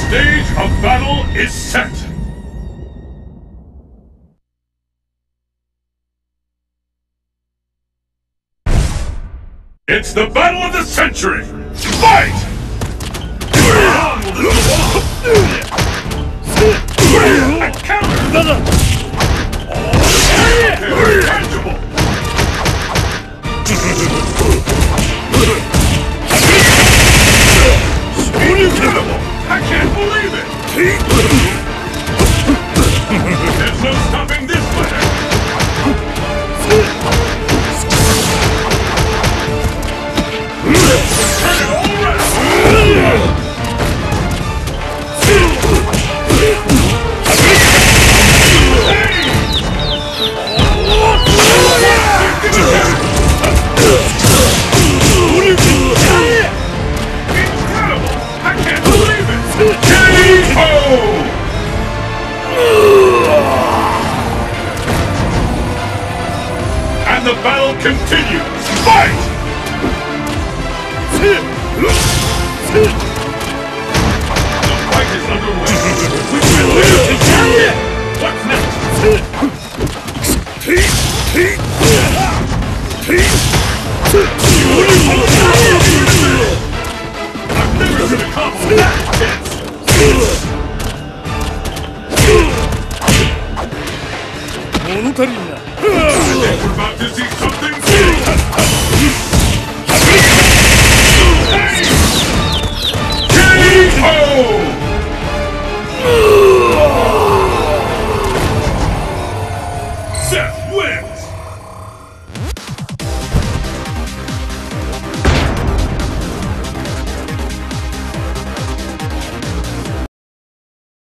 Stage of battle is set! It's the battle of the century! Fight! A counter! Tangible! Incredible! I can't believe it! There's no stopping this winner! Turn it all around! Incredible! I can't believe it! K.O. And the battle continues! Fight! The fight is underway! We can live! What's next? I'm never gonna compliment that chance! I think we're about to see something